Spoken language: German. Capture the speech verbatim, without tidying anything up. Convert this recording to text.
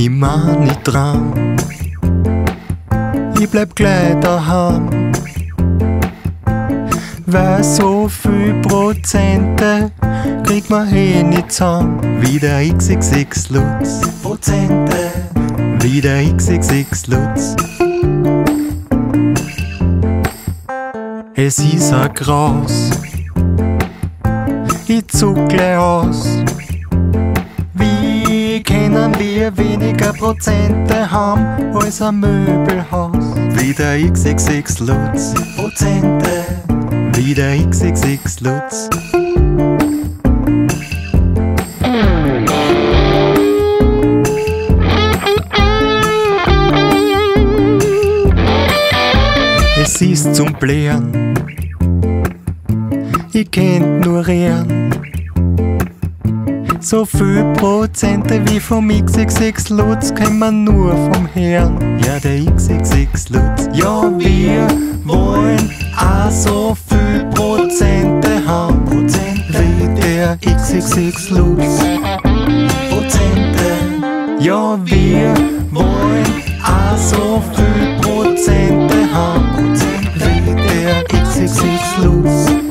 Ich mein, ich traum, ich bleib gleich daheim, weil so viel Prozente kriegt man eh nicht zusammen. Wieder X X X Lutz, Prozente, wieder X X X Lutz. Es ist ein Graus, ich zuck gleich aus. Wie können wir weniger Prozente haben als ein Möbelhaus? Wieder X X X Lutz, Prozente, wieder X X X Lutz. Es ist zum Blären, ich kennt nur Rehren. So viel Prozente wie vom X X X Lutz kennt man nur vom Herrn. Ja, der X X X Lutz. Ja, wir wollen auch so viel Prozente haben, Prozente, wie der X X X Lutz. Prozente. Ja, wir wollen auch so viel Prozente haben, Prozente, wie der X X X Lutz.